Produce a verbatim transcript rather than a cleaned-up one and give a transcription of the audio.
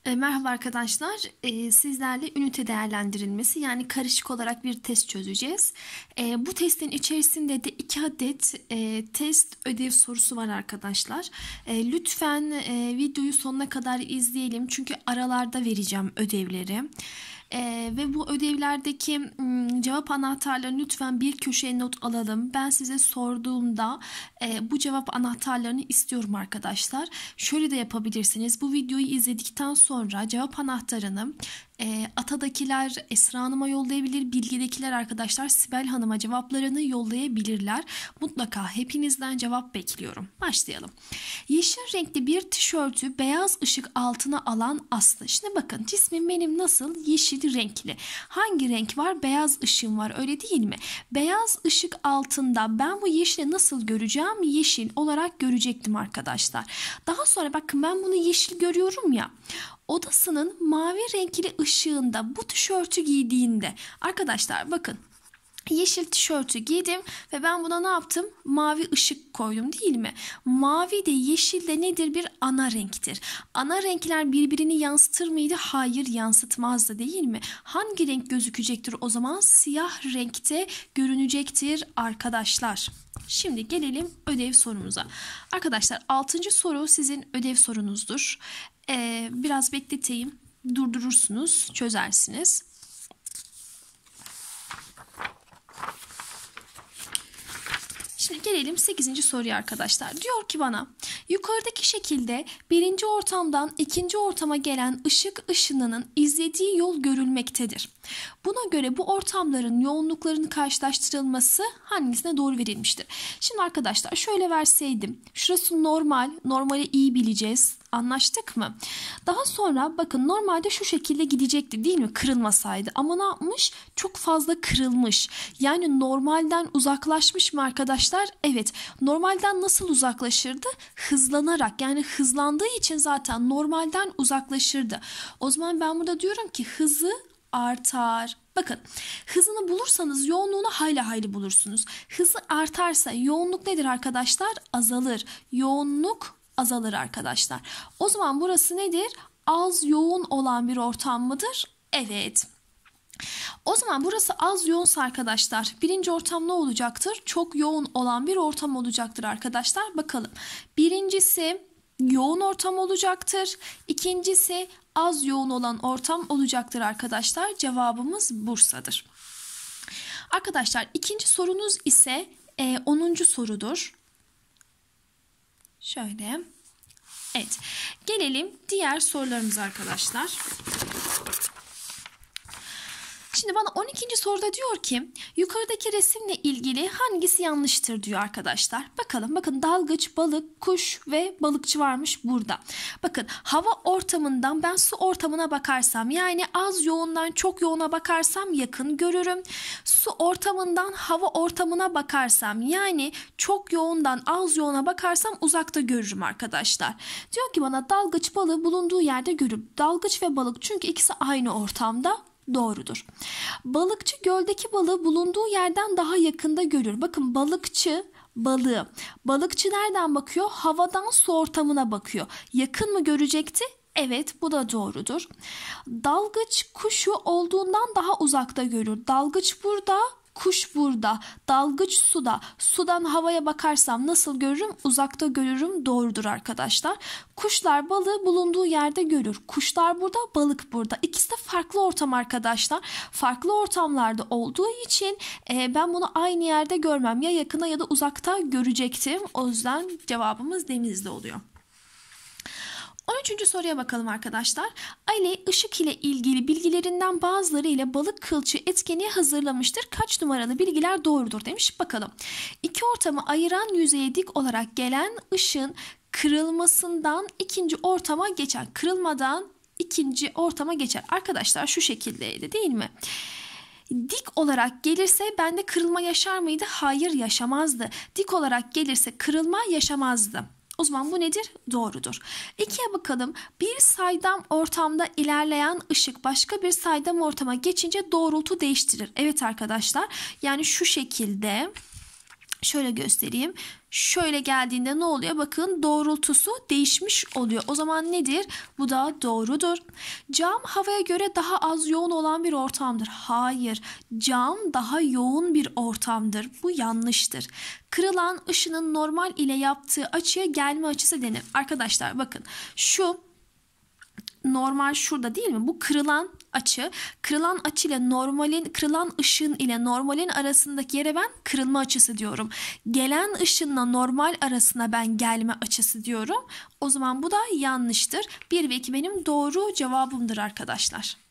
E, Merhaba arkadaşlar. E, Sizlerle ünite değerlendirilmesi yani karışık olarak bir test çözeceğiz. E, Bu testin içerisinde de iki adet e, test ödev sorusu var arkadaşlar. E, Lütfen e, videoyu sonuna kadar izleyelim çünkü aralarda vereceğim ödevleri. Ee, ve bu ödevlerdeki m, cevap anahtarlarını lütfen bir köşeye not alalım. Ben size sorduğumda e, bu cevap anahtarlarını istiyorum arkadaşlar. Şöyle de yapabilirsiniz. Bu videoyu izledikten sonra cevap anahtarını e, Ata'dakiler Esra Hanım'a yollayabilir. Bilgi'dekiler arkadaşlar Sibel Hanım'a cevaplarını yollayabilirler. Mutlaka hepinizden cevap bekliyorum. Başlayalım. Yeşil renkli bir tişörtü beyaz ışık altına alan Aslı. Şimdi bakın cismim benim nasıl? Yeşil renkli. Hangi renk var? Beyaz ışığım var, öyle değil mi? Beyaz ışık altında ben bu yeşili nasıl göreceğim? Yeşil olarak görecektim arkadaşlar. Daha sonra bakın ben bunu yeşil görüyorum ya. Odasının mavi renkli ışığında bu tişörtü giydiğinde arkadaşlar bakın. Yeşil tişörtü giydim ve ben buna ne yaptım? Mavi ışık koydum, değil mi? Mavi de yeşil de nedir? Bir ana renktir. Ana renkler birbirini yansıtır mıydı? Hayır, yansıtmazdı, değil mi? Hangi renk gözükecektir o zaman? Siyah renkte görünecektir arkadaşlar. Şimdi gelelim ödev sorumuza. Arkadaşlar altıncı soru sizin ödev sorunuzdur. Ee, biraz bekleteyim. Durdurursunuz, çözersiniz. Şimdi gelelim sekizinci soruya arkadaşlar. Diyor ki bana yukarıdaki şekilde birinci ortamdan ikinci ortama gelen ışık ışınının izlediği yol görülmektedir. Buna göre bu ortamların yoğunluklarının karşılaştırılması hangisine doğru verilmiştir? Şimdi arkadaşlar şöyle verseydim. Şurası normal. Normali iyi bileceğiz. Anlaştık mı? Daha sonra bakın normalde şu şekilde gidecekti, değil mi? Kırılmasaydı. Ama ne yapmış? Çok fazla kırılmış. Yani normalden uzaklaşmış mı arkadaşlar? Evet. Normalden nasıl uzaklaşırdı? Hızlanarak. Yani hızlandığı için zaten normalden uzaklaşırdı. O zaman ben burada diyorum ki hızı artar. Bakın hızını bulursanız yoğunluğunu hayli hayli bulursunuz. Hızı artarsa yoğunluk nedir arkadaşlar? Azalır. Yoğunluk azalır arkadaşlar. O zaman burası nedir? Az yoğun olan bir ortam mıdır? Evet. O zaman burası az yoğunsa arkadaşlar birinci ortam ne olacaktır? Çok yoğun olan bir ortam olacaktır arkadaşlar. Bakalım. Birincisi yoğun ortam olacaktır. İkincisi az yoğun olan ortam olacaktır arkadaşlar. Cevabımız Bursa'dır. Arkadaşlar ikinci sorunuz ise e, onuncu sorudur. Şöyle. Evet. Gelelim diğer sorularımıza arkadaşlar. Şimdi bana on ikinci soruda diyor ki yukarıdaki resimle ilgili hangisi yanlıştır diyor arkadaşlar. Bakalım bakın dalgıç, balık, kuş ve balıkçı varmış burada. Bakın hava ortamından ben su ortamına bakarsam yani az yoğundan çok yoğuna bakarsam yakın görürüm. Su ortamından hava ortamına bakarsam yani çok yoğundan az yoğuna bakarsam uzakta görürüm arkadaşlar. Diyor ki bana dalgıç balığı bulunduğu yerde görür. Dalgıç ve balık çünkü ikisi aynı ortamda. Doğrudur. Balıkçı göldeki balığı bulunduğu yerden daha yakında görür. Bakın balıkçı balığı. Balıkçı nereden bakıyor? Havadan su ortamına bakıyor. Yakın mı görecekti? Evet, bu da doğrudur. Dalgıç kuşu olduğundan daha uzakta görür. Dalgıç burada, kuş burada. Dalgıç suda. Sudan havaya bakarsam nasıl görürüm? Uzakta görürüm. Doğrudur arkadaşlar. Kuşlar balığı bulunduğu yerde görür. Kuşlar burada, balık burada. İkisi de farklı ortam arkadaşlar. Farklı ortamlarda olduğu için e, ben bunu aynı yerde görmem. Ya yakına ya da uzakta görecektim. O yüzden cevabımız Denizli oluyor. on üçüncü soruya bakalım arkadaşlar. Ali ışık ile ilgili bilgilerinden bazıları ile balık kılçığı etkinliği hazırlamıştır. Kaç numaralı bilgiler doğrudur demiş. Bakalım. İki ortamı ayıran yüzeye dik olarak gelen ışığın kırılmasından ikinci ortama geçer. Kırılmadan ikinci ortama geçer. Arkadaşlar şu şekildeydi, değil mi? Dik olarak gelirse bende kırılma yaşar mıydı? Hayır, yaşamazdı. Dik olarak gelirse kırılma yaşamazdı. O zaman bu nedir? Doğrudur. İkiye bakalım. Bir saydam ortamda ilerleyen ışık başka bir saydam ortama geçince doğrultu değiştirir. Evet arkadaşlar. Yani şu şekilde Şöyle göstereyim. Şöyle geldiğinde ne oluyor? Bakın doğrultusu değişmiş oluyor. O zaman nedir? Bu da doğrudur. Cam havaya göre daha az yoğun olan bir ortamdır. Hayır. Cam daha yoğun bir ortamdır. Bu yanlıştır. Kırılan ışının normal ile yaptığı açıya gelme açısı denir. Arkadaşlar bakın şu normal şurada değil mi? Bu kırılan açı. Kırılan açı ile normalin, kırılan ışın ile normalin arasındaki yere ben kırılma açısı diyorum. Gelen ışınla normal arasına ben gelme açısı diyorum. O zaman bu da yanlıştır. bir ve iki benim doğru cevabımdır arkadaşlar.